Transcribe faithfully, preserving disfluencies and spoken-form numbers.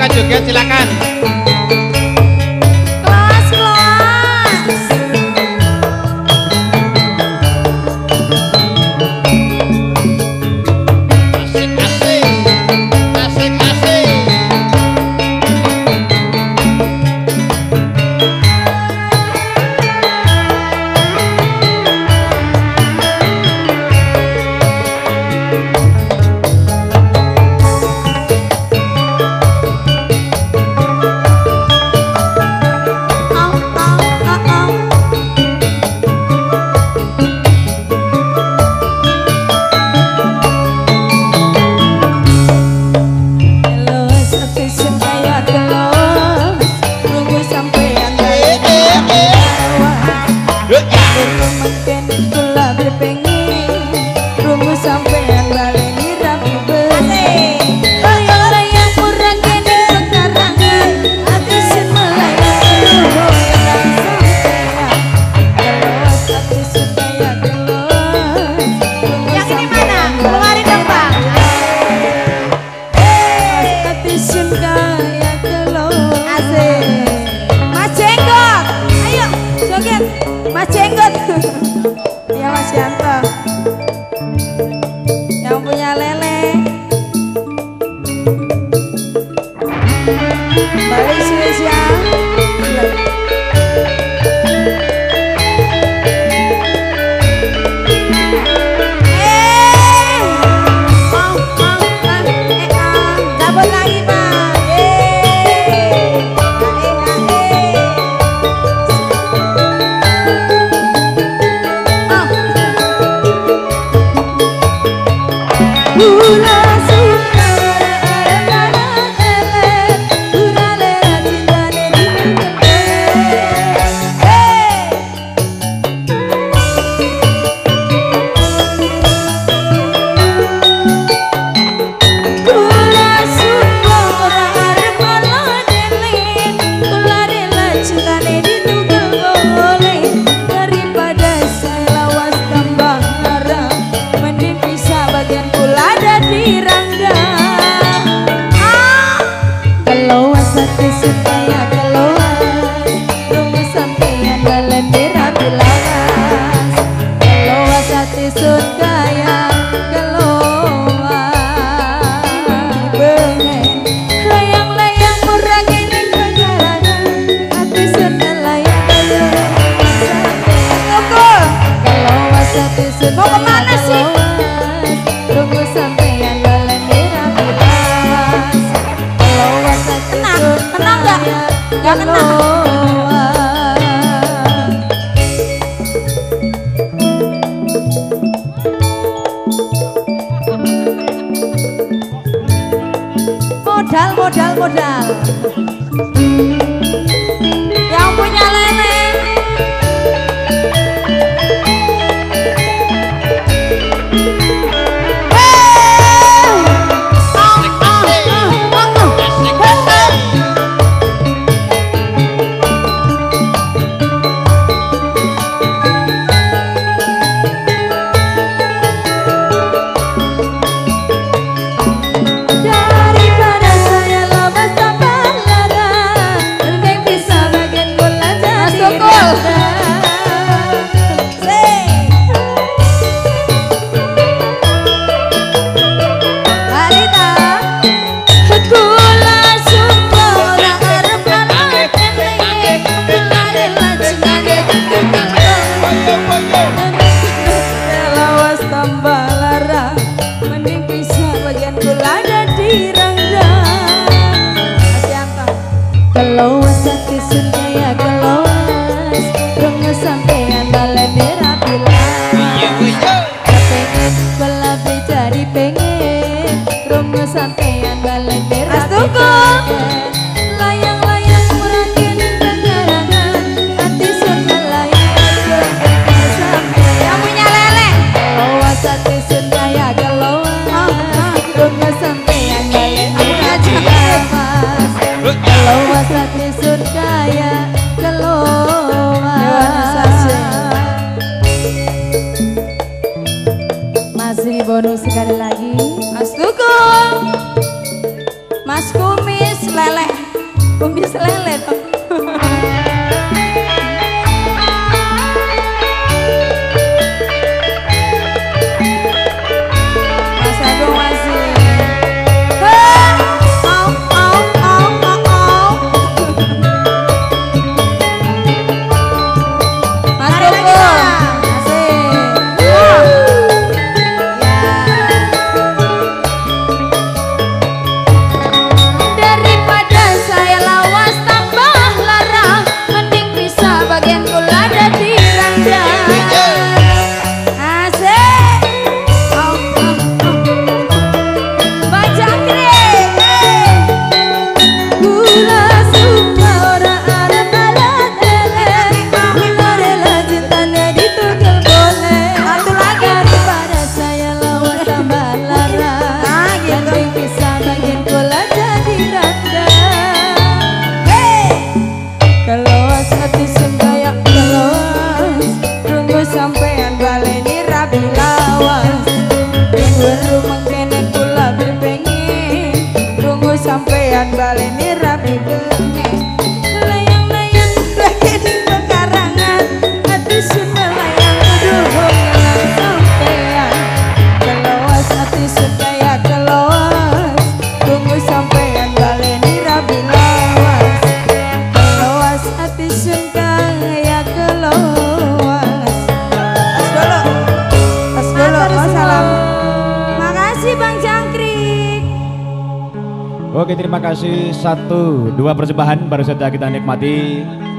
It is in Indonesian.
suka joget silakan. Kelas kelas. Asik asik. Asik asik. Mas Jenggot. Ya Mas Yanto. Yang punya lele. Balik spesial. Eh, mau mau kan eh ah, dapat lagi Pak. Eh, Gula suka arep-arep elek, gula lera cintane dikelek. Hey! Gula suka arep malah elek, gula lera cintane ditunggal boleh. Daripada saya lawas tambah larang, mending bisa bagian gula di rangga. Ah, keluas hati supaya keluas, tunggu sampean balen dirapi laras. Keluas hati supaya keluas, bengen layang-layang murah ini kegarangan, hati sudah layang sampai keluas hati supaya mau kemana sih? Tunggu sampean balen dirapi laras. Keluas hati tenang, tenang gak? Gak kena. Modal, modal, modal. Yang punya lele. Daripada saya lepas tambah larang, mending bisa bagian gula jadi rangga. Harita gula suka ora arep arep elek, gula rela cintane ditunggal. Lawas tambah larang, mending bisa bagian gula jadi rangga. Mas Yanto. Keluas hati supaya keluas, tunggu sampean balen dirapi laras. Kepengen belabi jadi pengen, tunggu sampean balen dirapi laras. Layang-layang murah kini kegarangan, hati sudah layang sampai. Yang punya lele. Keluas hati supaya keluas, tunggu sampean balen dirapi laras. Keluas hati supaya keluas. Masih bonus sekali lagi. Mas Tuku, Mas Kumis, lele. Kumis lele toh. Mas Agung masih. Hei, au au au au au. Mas Agung. Sampean baleni rabi lawas Baru mengkene kula berpengen Tunggu sampean baleni rabi gene Layang-layang lagi bekarangan Hati sudah layang uduh ngelang sampean Keloas hati sudah ya keloas Tunggu sampean baleni rabi lawas Keloas hati sudah ya keloas Bang Jangkrik. Oke, terima kasih. Satu dua persembahan baru saja kita nikmati.